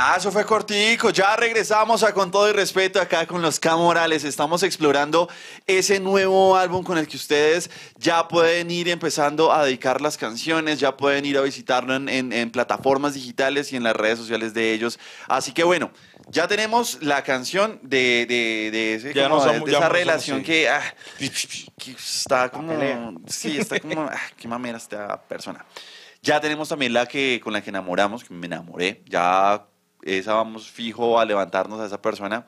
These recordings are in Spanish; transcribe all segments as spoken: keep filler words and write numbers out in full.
Ah, eso fue cortico. Ya regresamos a Con Todo y Respeto acá con los K Morales. Estamos explorando ese nuevo álbum con el que ustedes ya pueden ir empezando a dedicar las canciones, ya pueden ir a visitarlo en, en, en plataformas digitales y en las redes sociales de ellos. Así que bueno, ya tenemos la canción de, de, de, ese, ya como no de, somos, de ya esa no relación somos, que, ah, que está como... pelea. Sí, está como... Ah, qué mamera esta persona. Ya tenemos también la que con la que enamoramos, que me enamoré. Ya esa vamos fijo a levantarnos a esa persona.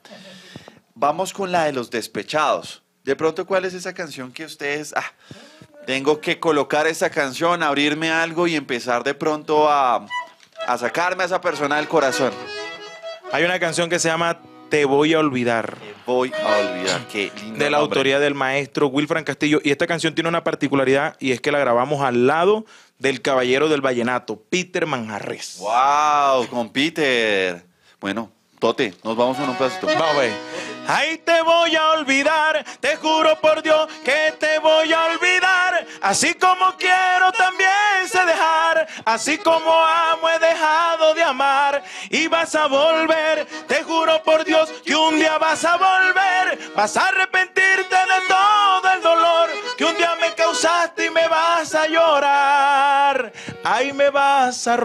Vamos con la de los despechados. De pronto, ¿cuál es esa canción que ustedes... Ah, tengo que colocar esa canción, abrirme algo y empezar de pronto a, a sacarme a esa persona del corazón? Hay una canción que se llama Te Voy a Olvidar. Te voy a olvidar. Qué lindo De la nombre. autoría del maestro Wilfran Castillo. Y esta canción tiene una particularidad y es que la grabamos al lado del caballero del vallenato, Peter Manjarres. ¡Wow! Con Peter. Bueno, Tote, nos vamos con un pedacito. Vamos a ver. Ay, te voy a olvidar, te juro por Dios que te voy a olvidar. Así como quiero también sé dejar, así como amo he dejado de amar. Y vas a volver, te juro por Dios que un día vas a volver. Vas a arrepentirte de todo el dolor que un día me causaste y me vas a llorar. Ay, me vas a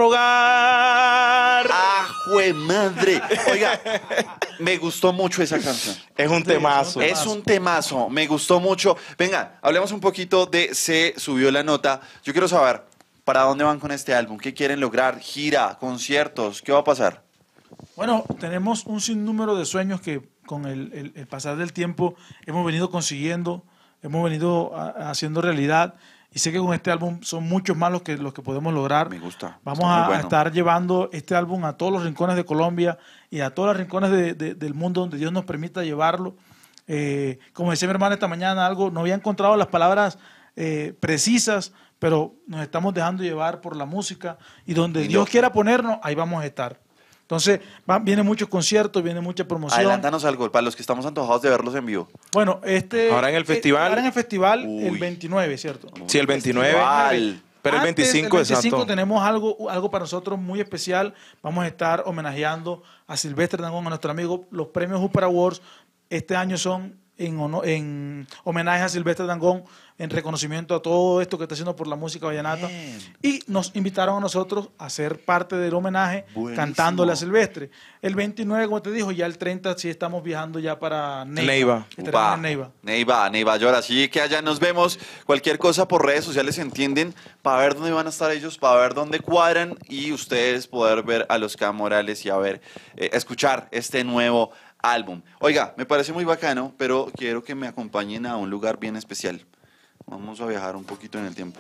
rogar. ¡Ah, jue madre! Oiga, me gustó mucho esa canción. Es un temazo. Es un temazo, me gustó mucho. Venga, hablemos un poquito de Se Subió la Nota. Yo quiero saber, ¿para dónde van con este álbum? ¿Qué quieren lograr? ¿Gira? ¿Conciertos? ¿Qué va a pasar? Bueno, tenemos un sinnúmero de sueños que con el, el- el pasar del tiempo hemos venido consiguiendo, hemos venido a- haciendo realidad. Y sé que con este álbum son muchos más los que, los que podemos lograr. Me gusta. Vamos está muy a, bueno. a estar llevando este álbum a todos los rincones de Colombia y a todos los rincones de- de- del mundo donde Dios nos permita llevarlo. Eh, como decía mi hermana esta mañana, algo, no había encontrado las palabras eh, precisas, pero nos estamos dejando llevar por la música y donde Lindo. Dios quiera ponernos, ahí vamos a estar. Entonces, van, vienen muchos conciertos, viene mucha promoción. Adelántanos algo, para los que estamos antojados de verlos en vivo. Bueno, este... Ahora en el eh, festival. ahora en el festival, Uy. el veintinueve, ¿cierto? Sí, el veintinueve. Festival. Pero el Antes, veinticinco, el veinticinco exacto. tenemos algo, algo para nosotros muy especial. Vamos a estar homenajeando a Silvestre Dangond, a nuestro amigo. Los premios Upper Awards este año son en, ono- en homenaje a Silvestre Dangond, en reconocimiento a todo esto que está haciendo por la música vallenata. Bien. Y nos invitaron a nosotros a ser parte del homenaje Buenísimo. cantándole a Silvestre. El veintinueve, como te dijo, ya el treinta sí estamos viajando ya para Neiva. Neiva. Estaremos Upa. en Neiva. Neiva, Neiva Llora. Así que allá nos vemos. Cualquier cosa por redes sociales, entienden, para ver dónde van a estar ellos, para ver dónde cuadran y ustedes poder ver a los K Morales y a ver, eh, escuchar este nuevo álbum. Oiga, me parece muy bacano, pero quiero que me acompañen a un lugar bien especial. Vamos a viajar un poquito en el tiempo.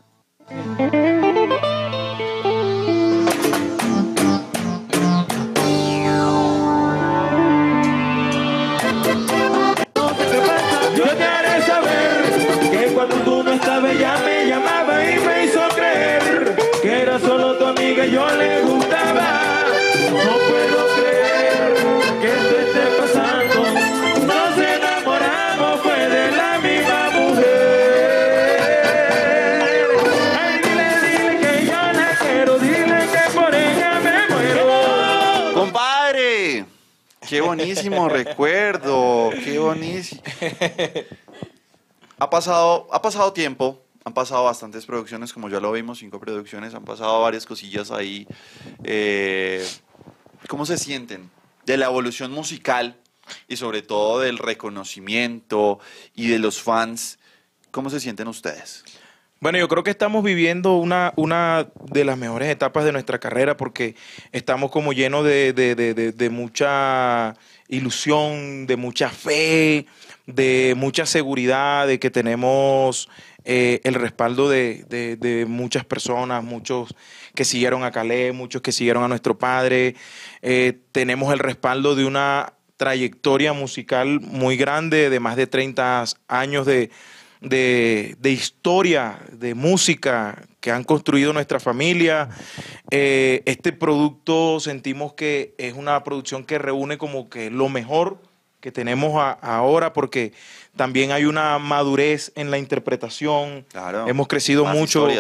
Yo te haré saber que cuando tú no estabas ella me llamaba y me hizo creer que era solo tu amiga y yo le gustaba. No puedo creer que esto esté pasando. Nos enamoramos fue de la misma mujer. Ay, dile, dile que yo la quiero, dile que por ella me muero. ¡Compadre! ¡Qué buenísimo recuerdo! ¡Qué buenísimo! Ha pasado, ha pasado tiempo, han pasado bastantes producciones, como ya lo vimos, cinco producciones, han pasado varias cosillas ahí. Eh, ¿Cómo se sienten de la evolución musical y sobre todo del reconocimiento y de los fans? ¿Cómo se sienten ustedes? Bueno, yo creo que estamos viviendo una, una de las mejores etapas de nuestra carrera porque estamos como llenos de, de, de, de, de mucha ilusión, de mucha fe, de mucha seguridad, de que tenemos eh, el respaldo de, de, de muchas personas, muchos que siguieron a Calé, muchos que siguieron a nuestro padre. Eh, tenemos el respaldo de una trayectoria musical muy grande, de más de treinta años de... De, de historia, de música que han construido nuestra familia. Eh, este producto sentimos que es una producción que reúne como que lo mejor que tenemos a- ahora porque también hay una madurez en la interpretación. Claro, Hemos crecido más mucho. historias.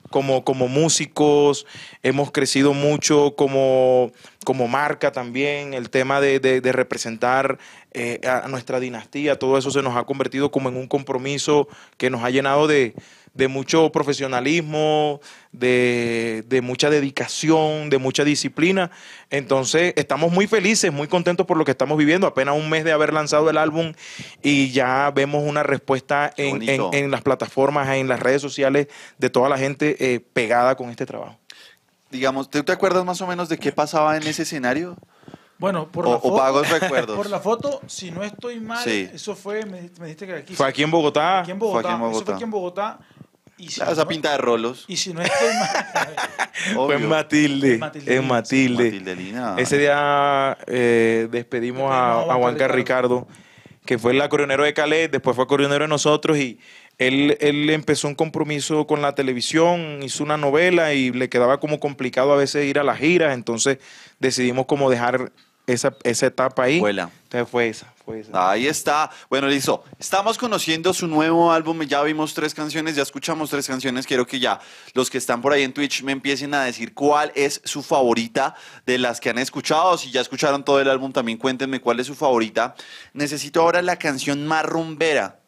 como, como músicos, hemos crecido mucho como, como marca también, el tema de, de, de representar eh, a nuestra dinastía, todo eso se nos ha convertido como en un compromiso que nos ha llenado de, de mucho profesionalismo, de, de mucha dedicación, de mucha disciplina. Entonces estamos muy felices, muy contentos por lo que estamos viviendo, apenas un mes de haber lanzado el álbum y ya vemos una respuesta en, en, en las plataformas, en las redes sociales de toda la gente eh, pegada con este trabajo. Digamos, ¿tú te acuerdas más o menos de qué pasaba en ese escenario? Bueno, por o, la foto, o vagos recuerdos. Por la foto, si no estoy mal, Sí. eso fue, me, me dijiste que aquí. Fue aquí en Bogotá. Aquí en Bogotá. Fue aquí en Bogotá. Eso fue aquí en Bogotá. Y si Esa no, pinta de rolos. Y si no estoy mal. Fue en Matilde. En Matilde. En Matilde. Matilde Lina. Ese día eh, despedimos a, a Juan Carlos Ricardo, que fue el acordeonero de Calais, después fue acordeonero de nosotros y él, él empezó un compromiso con la televisión, hizo una novela y le quedaba como complicado a veces ir a las giras, entonces decidimos como dejar esa, esa etapa ahí. Vuela. Entonces fue esa, fue esa. Ahí está. Bueno, listo. Estamos conociendo su nuevo álbum. Ya vimos tres canciones, ya escuchamos tres canciones. Quiero que ya los que están por ahí en Twitch me empiecen a decir cuál es su favorita de las que han escuchado. Si ya escucharon todo el álbum, también cuéntenme cuál es su favorita. Necesito ahora la canción más rumbera.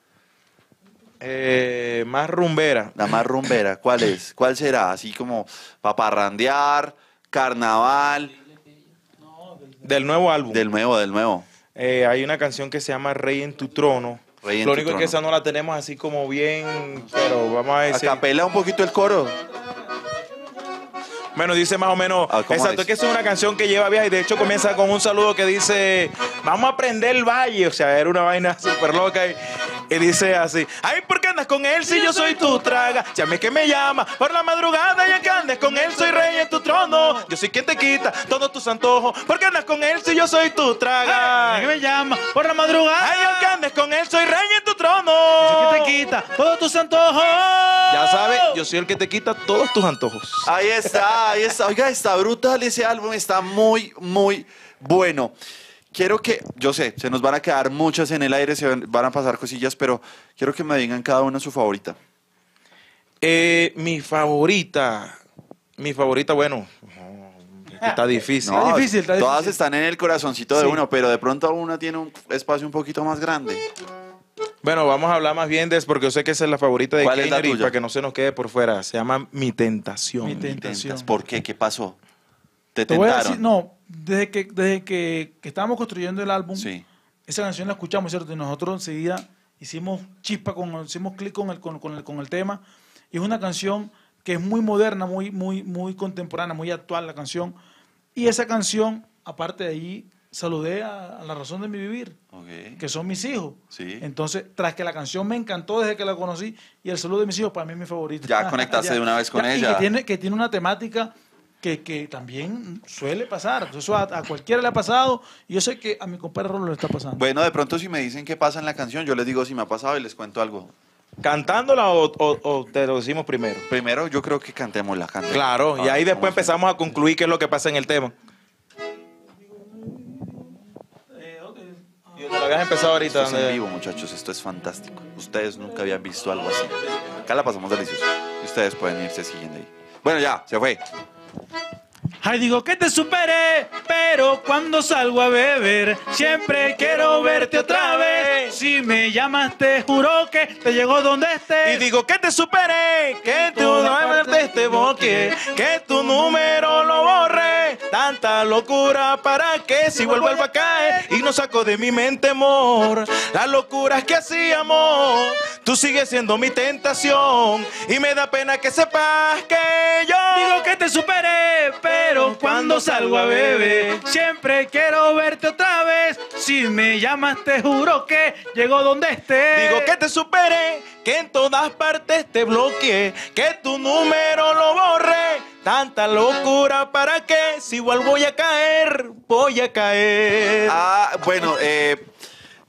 Eh, más rumbera. La más rumbera. ¿Cuál es? ¿Cuál será? Así como paparrandear, carnaval. Del nuevo álbum. Del nuevo, del nuevo. Eh, hay una canción que se llama Rey en tu trono. Rey en Lo tu único es trono. que esa no la tenemos así como bien, pero vamos a A decir. capela un poquito el coro. Bueno, dice más o menos, Ah, ¿cómo exacto, es? que es una canción que lleva viaje y de hecho comienza con un saludo que dice, vamos a prender el valle, o sea, era una vaina súper loca y, y dice así, ay, ¿por qué andas con él si yo soy tu traga? Si a mí que me llama por la madrugada y que andes con él soy rey en tu trono, yo soy quien te quita todos tus antojos, ¿por qué andas con él si yo soy tu traga? Ay, que me llama por la madrugada. Ay, aunque andes con él soy rey en tu trono. Eso que te quita todos tus antojos. Ya sabes, yo soy el que te quita todos tus antojos. Ahí está, ahí está. Oiga, está brutal ese álbum, está muy, muy bueno. Quiero que, yo sé, se nos van a quedar muchas en el aire, se van van a pasar cosillas, pero quiero que me digan cada una su favorita. Eh, mi favorita, mi favorita, bueno, está difícil. Está difícil, está todas difícil. están en el corazoncito de Sí. uno, pero de pronto una tiene un espacio un poquito más grande. Bueno, vamos a hablar más bien de eso porque yo sé que esa es la favorita de ¿Cuál es la Keiner y tuya? para que no se nos quede por fuera. Se llama Mi Tentación. Mi Tentación. Intentas. ¿Por qué? ¿Qué pasó? ¿Te Te voy a tentaron? decir, no, desde que, desde que, que estábamos construyendo el álbum, Sí. esa canción la escuchamos, ¿cierto? Y nosotros enseguida hicimos chispa, con, hicimos clic con el, con, con el, con el tema. Y es una canción que es muy moderna, muy, muy, muy contemporánea, muy actual la canción. Y esa canción, aparte de ahí, saludé a, a la razón de mi vivir, Ok. que son mis hijos. Sí. Entonces, tras que la canción me encantó desde que la conocí, y el saludo de mis hijos para mí es mi favorita. Ya conectaste de una vez con Ya, y ella. que tiene, que tiene una temática que, que también suele pasar. Eso a, a cualquiera le ha pasado, y yo sé que a mi compadre Rolo le está pasando. Bueno, de pronto si me dicen qué pasa en la canción, yo les digo si me ha pasado y les cuento algo. ¿Cantándola o, o- o te lo decimos primero? Primero yo creo que cantémosla, cantemos. Claro, y Ah, ahí después vamos a- empezamos a concluir qué es lo que pasa en el tema. Y lo habías empezado ahorita. Esto es en donde- vivo, muchachos, esto es fantástico. Ustedes nunca habían visto algo así. Acá la pasamos delicioso. Y ustedes pueden irse siguiendo ahí. Bueno, ya, se fue. Ay, digo que te superé, pero cuando salgo a beber, siempre quiero verte otra vez. Si me llamas, te juro que te llego donde Y estés. digo que te superé, que tú no te este boque, que tu número lo borre. Tanta locura para que si vuelvo a caer y no saco de mi mente amor. Las locuras que hacíamos, tú sigues siendo mi tentación y me da pena que sepas que yo Digo que te superé, pero cuando salgo a beber, siempre quiero verte otra vez. Si me llamas, te juro que llego donde estés. digo que te superé, que en todas partes te bloqueé, que tu número lo borré. Tanta locura para que si igual voy a caer, voy a caer. Ah, bueno, eh,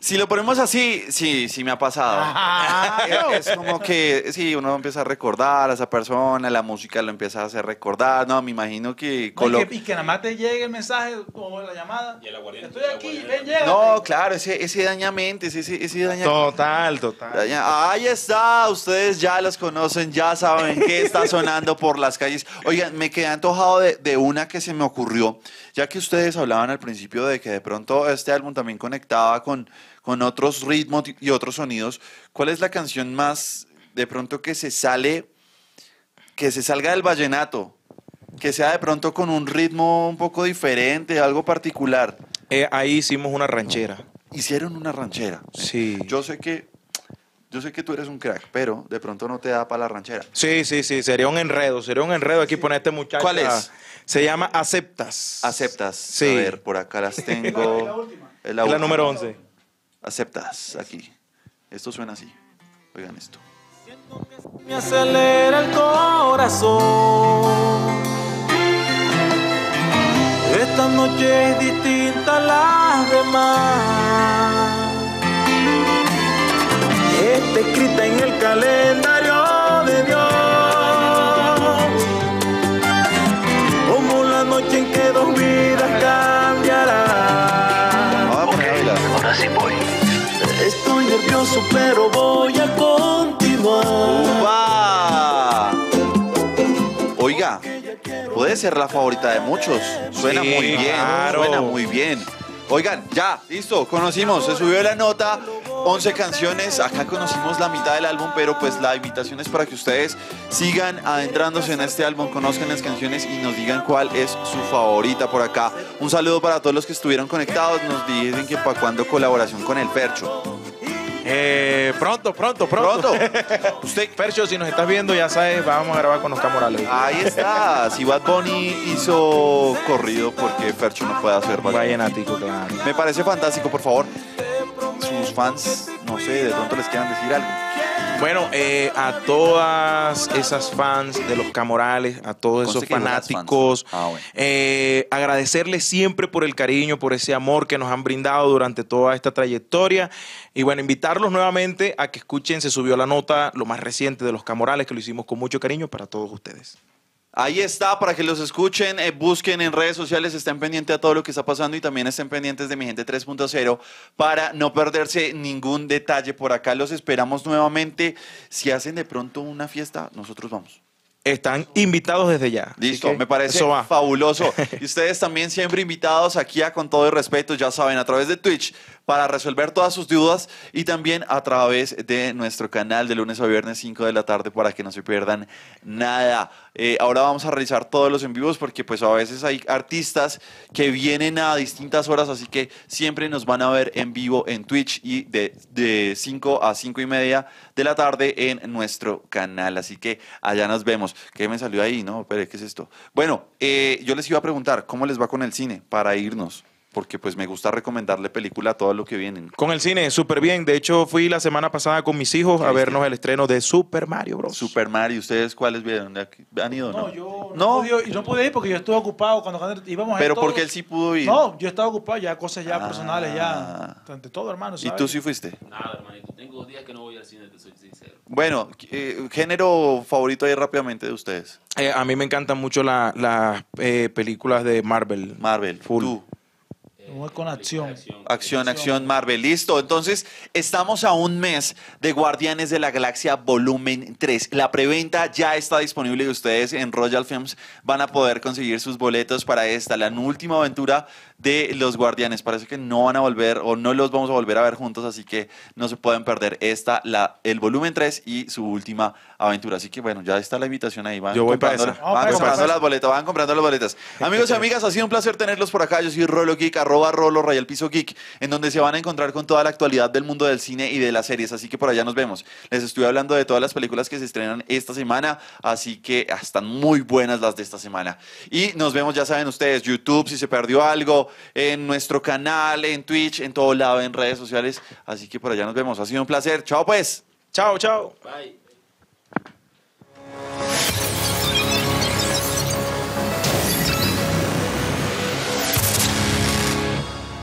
Si lo ponemos así, sí, sí me ha pasado. Es, es como que, sí, uno empieza a recordar a esa persona, la música lo empieza a hacer recordar, no, me imagino que... No, y, colo- que y que nada más te llegue el mensaje o la llamada. Y el aguardiente, Estoy el aquí, aguardiente ven, llega. No, claro, ese, ese daña mentes, ese, ese daña... Total, total. daña- Ahí está, ustedes ya los conocen, ya saben qué está sonando por las calles. Oigan, me quedé antojado de, de una que se me ocurrió, ya que ustedes hablaban al principio de que de pronto este álbum también conectaba con... con otros ritmos y otros sonidos. ¿Cuál es la canción más de pronto que se sale, que se salga del vallenato? Que sea de pronto con un ritmo un poco diferente, algo particular. Eh, ahí hicimos una ranchera. Hicieron una ranchera. Sí. Yo sé que, yo sé que tú eres un crack, pero de pronto no te da para la ranchera. Sí, sí, sí, sería un enredo, sería un enredo aquí poner a este muchacho. ¿Cuál a- es? Se llama Aceptas. Aceptas. Sí. A ver, por acá las tengo. Es la última. Es Es la última. número once. Aceptas, aquí. Esto suena así. Oigan esto. Me acelera el corazón. Esta noche es distinta a las demás. Está escrita en el calendario de Dios, como la noche en que dos vidas cambiarán. Vamos a poner a bailar. Ahora sí voy. Estoy nervioso, pero voy a continuar. ¡Upa! Oiga, puede ser la favorita de muchos. Suena Sí, muy bien, claro. suena muy bien. Oigan, ya, listo, conocimos, se subió la nota, once canciones, acá conocimos la mitad del álbum, pero pues la invitación es para que ustedes sigan adentrándose en este álbum, conozcan las canciones y nos digan cuál es su favorita por acá. Un saludo para todos los que estuvieron conectados, nos dicen que para cuándo colaboración con el Fercho. Eh, pronto, pronto, pronto. Pronto, usted... Fercho, si nos estás viendo, ya sabes, vamos a grabar con Oscar Morales. Ahí está, si Bad Bunny hizo corrido, porque Fercho no puede hacer Bad Bunny? Vallenático, claro. Me parece fantástico, por favor. Sus fans, no sé, de pronto les quieran decir algo. Bueno, eh, a todas esas fans de los Camorales, a todos esos Conste que dijo las fanáticos, fans. Ah, bueno. eh, agradecerles siempre por el cariño, por ese amor que nos han brindado durante toda esta trayectoria. Y bueno, invitarlos nuevamente a que escuchen, se subió la nota, lo más reciente de los Camorales, que lo hicimos con mucho cariño para todos ustedes. Ahí está, para que los escuchen, eh, busquen en redes sociales, estén pendientes a todo lo que está pasando y también estén pendientes de Mi Gente tres punto cero para no perderse ningún detalle. Por acá los esperamos nuevamente. Si hacen de pronto una fiesta, nosotros vamos. Están invitados desde ya. Así Listo, que me parece eso va. fabuloso. Y ustedes también siempre invitados aquí a Con Todo el Respeto, ya saben, a través de Twitch para resolver todas sus dudas y también a través de nuestro canal de lunes a viernes cinco de la tarde para que no se pierdan nada. Eh, ahora vamos a realizar todos los en vivos porque pues a veces hay artistas que vienen a distintas horas, así que siempre nos van a ver en vivo en Twitch y de, de cinco a cinco y media de la tarde en nuestro canal. Así que allá nos vemos. ¿Qué me salió ahí? No, pero ¿qué es esto? Bueno, eh, yo les iba a preguntar, ¿cómo les va con el cine para irnos? Porque pues me gusta recomendarle película a todo lo que vienen. Con el cine, súper bien. De hecho, fui la semana pasada con mis hijos ¿Qué a viste? vernos el estreno de Super Mario Bros. Super Mario, ¿ustedes cuáles vieron? ¿Han ido o no? No, yo no, No, Pude, y no pude ir porque yo estuve ocupado cuando, cuando íbamos a ir pero todos. porque él sí pudo ir. No, yo estaba ocupado ya, cosas ya Ah. personales, ya. Ante todo, hermano. ¿Y ¿sabes? tú sí fuiste? Nada, hermanito. Tengo dos días que no voy al cine, te soy sincero. Bueno, eh, género favorito ahí rápidamente de ustedes. Eh, a mí me encantan mucho la- las eh, películas de Marvel. Marvel, Full. tú. Como es con acción. Acción, acción, Marvel. Listo. Entonces, estamos a un mes de Guardianes de la Galaxia Volumen tres. La preventa ya está disponible y ustedes en Royal Films van a poder conseguir sus boletos para esta, la última aventura de los Guardianes. Parece que no van a volver o no los vamos a volver a ver juntos, así que no se pueden perder esta, la, el Volumen tres y su última aventura. Así que bueno, ya está la invitación ahí. Van Yo voy para comprando, esa. Vamos van para esa, comprando para las esa. boletas, van comprando las boletas. Amigos y amigas, ha sido un placer tenerlos por acá. Yo soy Rolo Geek, arroba Rolo Rayal Piso Geek, en donde se van a encontrar con toda la actualidad del mundo del cine y de las series. Así que por allá nos vemos. Les estoy hablando de todas las películas que se estrenan esta semana, así que ah, están muy buenas las de esta semana. Y nos vemos, ya saben ustedes, YouTube, si se perdió algo, en nuestro canal, en Twitch, en todo lado, en redes sociales. Así que por allá nos vemos. Ha sido un placer. Chao pues. Chao, chao. Bye.